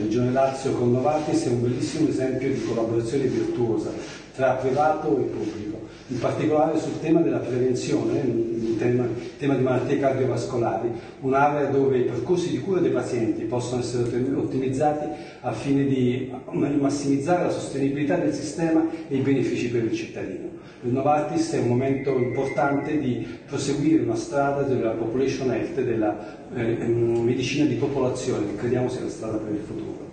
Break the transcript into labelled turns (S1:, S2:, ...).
S1: La Regione Lazio con Novartis è un bellissimo esempio di collaborazione virtuosa tra privato e pubblico, in particolare sul tema della prevenzione, il tema di malattie cardiovascolari, un'area dove i percorsi di cura dei pazienti possono essere ottimizzati al fine di massimizzare la sostenibilità del sistema e i benefici per il cittadino. Per Novartis è un momento importante di proseguire una strada della population health, della medicina di popolazione, che crediamo sia la strada per il futuro.